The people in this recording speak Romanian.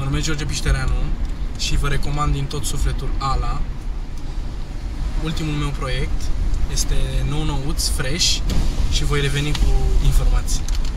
Mă numesc George Piștereanu și vă recomand din tot sufletul ALA. Ultimul meu proiect este nou-nouț, fresh și voi reveni cu informații.